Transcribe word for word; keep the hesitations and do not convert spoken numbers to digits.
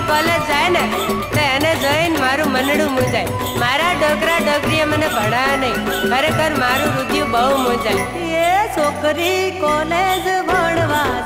College જાય ને તો એને જોઈને મારું મનડું મૂંઝાય. મારા ડોકરા ડોકરીએ મને ભણાવ્યા નહીં, ખરેખર મારું રુધિયું બહુ મૂંઝાય. એ છોકરી કોલેજ ભણવા